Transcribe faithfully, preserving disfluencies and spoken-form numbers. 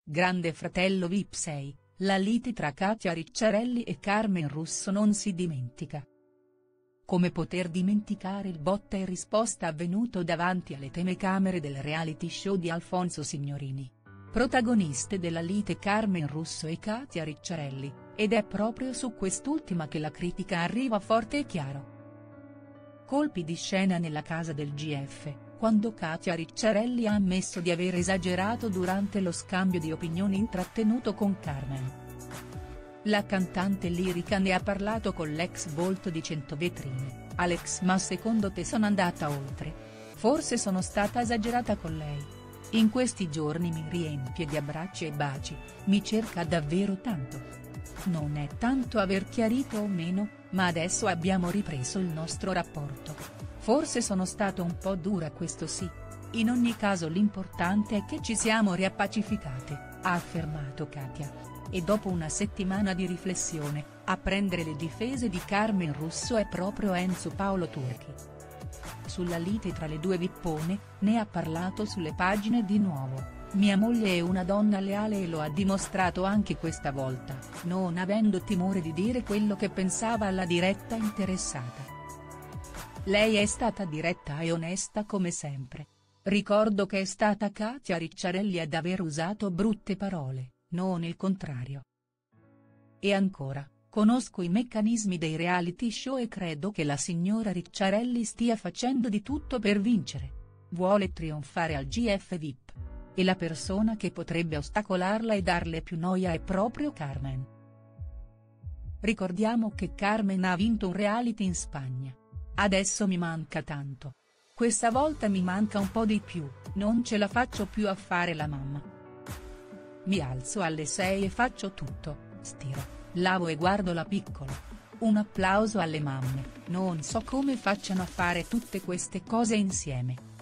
Grande Fratello V I P sei, la lite tra Katia Ricciarelli e Carmen Russo non si dimentica. Come poter dimenticare il botta e risposta avvenuto davanti alle telecamere del reality show di Alfonso Signorini? Protagoniste della lite Carmen Russo e Katia Ricciarelli, ed è proprio su quest'ultima che la critica arriva forte e chiaro. Colpi di scena nella casa del G F, quando Katia Ricciarelli ha ammesso di aver esagerato durante lo scambio di opinioni intrattenuto con Carmen. La cantante lirica ne ha parlato con l'ex volto di Cento vetrine, Alex: ma secondo te sono andata oltre? Forse sono stata esagerata con lei. In questi giorni mi riempie di abbracci e baci, mi cerca davvero tanto. Non è tanto aver chiarito o meno, ma adesso abbiamo ripreso il nostro rapporto. Forse sono stato un po' dura, questo sì. In ogni caso l'importante è che ci siamo riappacificate, ha affermato Katia. E dopo una settimana di riflessione, a prendere le difese di Carmen Russo è proprio Enzo Paolo Turchi. Sulla lite tra le due vippone, ne ha parlato sulle pagine di Nuovo: mia moglie è una donna leale e lo ha dimostrato anche questa volta, non avendo timore di dire quello che pensava alla diretta interessata. Lei è stata diretta e onesta come sempre. Ricordo che è stata Katia Ricciarelli ad aver usato brutte parole, non il contrario. E ancora, conosco i meccanismi dei reality show e credo che la signora Ricciarelli stia facendo di tutto per vincere. Vuole trionfare al G F V I P. E la persona che potrebbe ostacolarla e darle più noia è proprio Carmen. Ricordiamo che Carmen ha vinto un reality in Spagna. Adesso mi manca tanto. Questa volta mi manca un po' di più, non ce la faccio più a fare la mamma. Mi alzo alle sei e faccio tutto, stiro, lavo e guardo la piccola. Un applauso alle mamme, non so come facciano a fare tutte queste cose insieme.